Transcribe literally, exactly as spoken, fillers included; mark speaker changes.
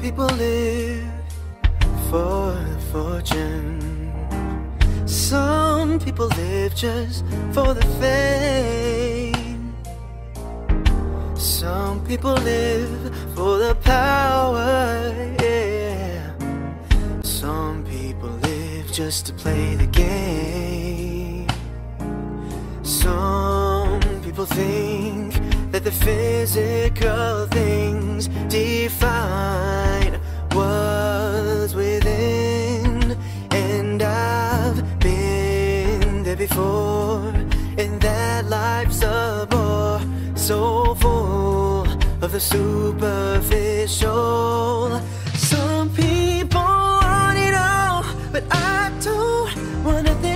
Speaker 1: people live for fortune. Some people live just for the fame. Some people live for the power, yeah. Some people live just to play the game. Some people think that the physical things define what's within. And I've been there before, and that life's a bore, so full of the superficial. Some people want it all, but I don't wanna think